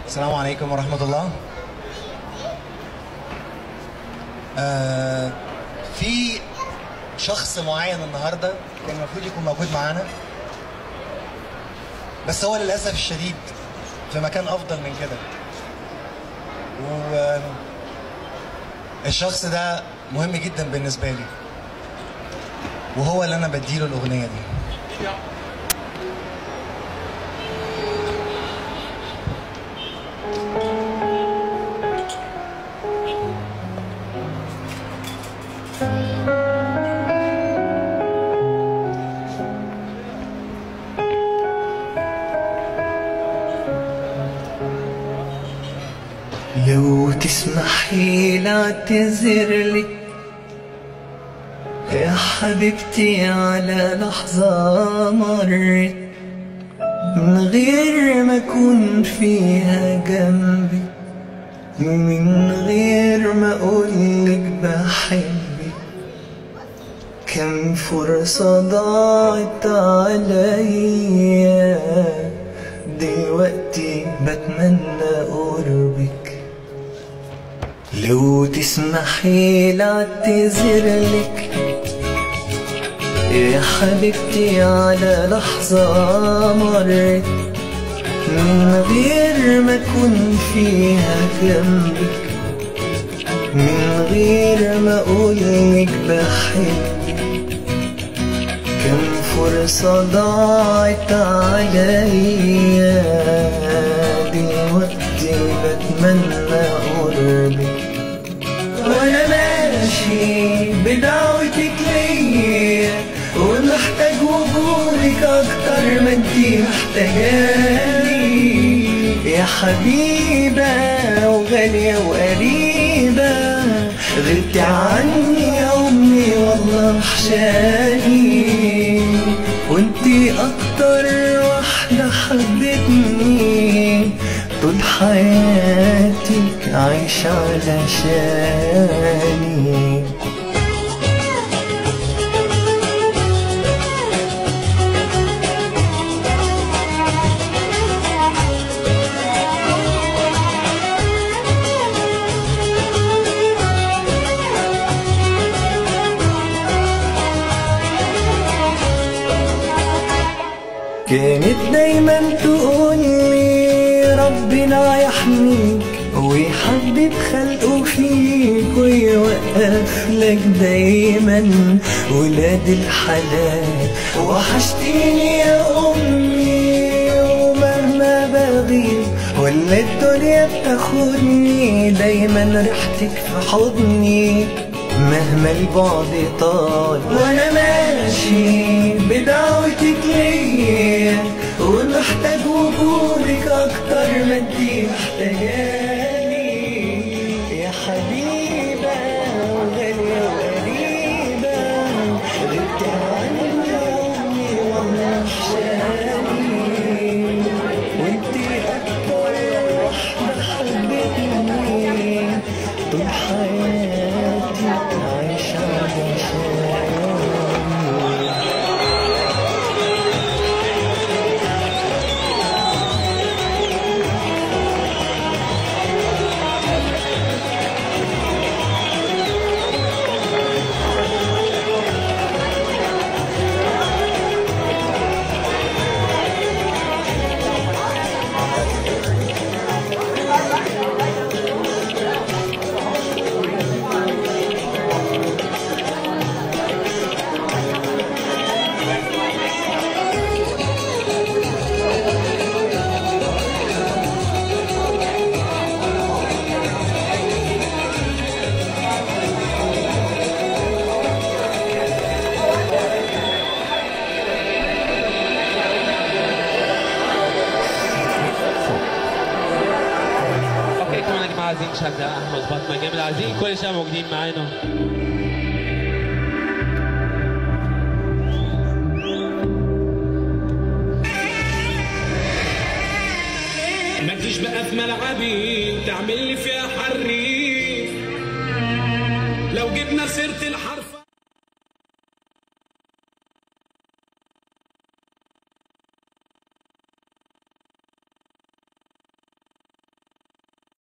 السلام عليكم ورحمة الله. في شخص معين النهارده كان المفروض يكون موجود معانا، بس هو للأسف الشديد في مكان أفضل من كده، والشخص ده مهم جدا بالنسبة لي، وهو اللي أنا بديله الأغنية دي. لو تسمحي لاعتذرلك يا حبيبتي على لحظة مرت من غير ما أكون فيها جنبي، من غير ما أقولك بحبك. كم فرصة ضاعت عليا، دلوقتي بتمنى قربك. لو تسمحي لاعتذرلك يا حبيبتي على لحظة مرت من غير ما أكون فيها جنبك، من غير ما أقولك بحبك. كم فرصة ضاعت عليا، دلوقتي بتمنى قربك. وانا ماشي بدعوتك ليا ومحتاج وجودك اكتر ما انتي محتاجاني يا حبيبة وغالية وقريبة. غبتي عني يا امي والله وحشاني، وانتي اكتر واحدة حبتني طول حياتي عايشة علشاني. كانت دايما تقولي ربنا يحميك ويحبب خلقه فيك ويوقف لك دايما ولاد الحلال. وحشتيني يا أمي ومهما بغيب ولا الدنيا بتاخدني دايما ريحتك في حضني مهما البعد طال. وانا ماشي بدعوتك ليا ومحتاج وجودك اكتر ما انتي محتاجاني يا حبيبة وغالية وقريبة. غبتي عني يا امي والله وحشاني، وانتي اكتر واحدة حبتني طول حياتي عايشة علشاني. عايزين نشجع احمد فاطمه جامد، عايزين كل شويه موجودين معانا. ما تجيش بقى في ملعبي تعمل لي فيها حريف، لو جبنا سيره الحرف